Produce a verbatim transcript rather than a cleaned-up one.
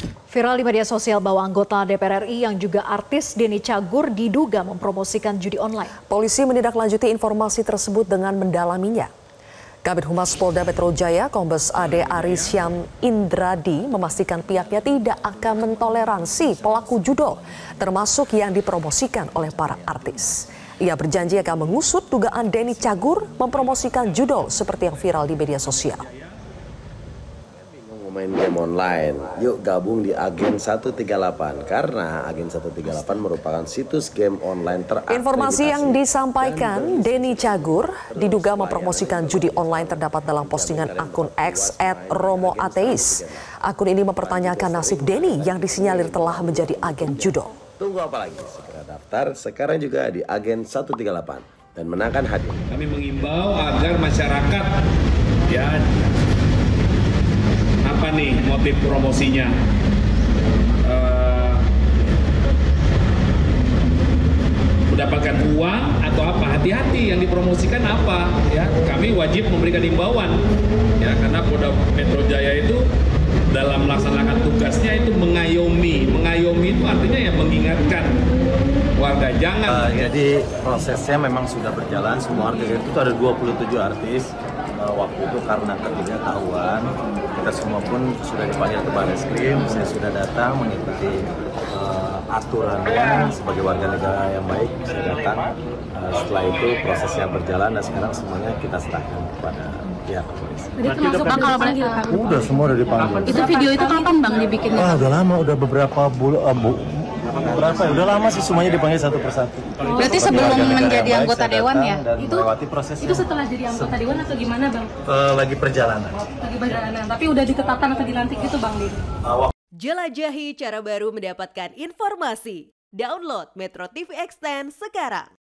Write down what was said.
Viral di media sosial bahwa anggota D P R R I yang juga artis Denny Cagur diduga mempromosikan judi online. Polisi menindaklanjuti informasi tersebut dengan mendalaminya. Kabid Humas Polda Metro Jaya, Kombes A D Arisyam Indradi memastikan pihaknya tidak akan mentoleransi pelaku judol, termasuk yang dipromosikan oleh para artis. Ia berjanji akan mengusut dugaan Denny Cagur mempromosikan judol seperti yang viral di media sosial. Main game online, yuk gabung di Agen seratus tiga puluh delapan karena Agen seratus tiga puluh delapan merupakan situs game online terakreditasi. Informasi yang disampaikan Denny Cagur diduga mempromosikan judi online terdapat dalam postingan akun X at Romo Ateis. Akun ini mempertanyakan nasib Denny yang disinyalir telah menjadi agen judol. Tunggu apa lagi? Segera daftar sekarang juga di Agen seratus tiga puluh delapan dan menangkan hadiah. Kami mengimbau agar masyarakat ya apa nih motif promosinya, uh, mendapatkan uang atau apa, hati-hati yang dipromosikan apa ya. Kami wajib memberikan imbauan ya, karena Polda Metro Jaya itu dalam melaksanakan tugasnya itu mengayomi mengayomi itu artinya ya mengingatkan warga jangan. Uh, jadi prosesnya memang sudah berjalan, semua artis itu ada dua puluh tujuh artis. Waktu itu karena ketidaktahuan, kita semua pun sudah dipanggil ke Barreskrim. Saya sudah datang mengikuti uh, aturannya sebagai warga negara yang baik. Saya datang. Uh, setelah itu prosesnya berjalan dan sekarang semuanya kita serahkan kepada pihak polisi. Jadi termasuk Bang kalau dipanggil? Udah semua udah dipanggil. Itu video itu kapan Bang dibikinnya? Ah, udah lama, udah beberapa bulan. Uh, bu Berapa ya? Udah lama sih semuanya dipanggil satu persatu. Berarti sebelum menjadi anggota dewan ya? Itu itu setelah jadi anggota dewan atau gimana Bang? Uh, lagi perjalanan. Lagi perjalanan, tapi udah ditetapkan atau dilantik gitu Bang Denny? Jelajahi cara baru mendapatkan informasi. Download Metro T V Extend sekarang.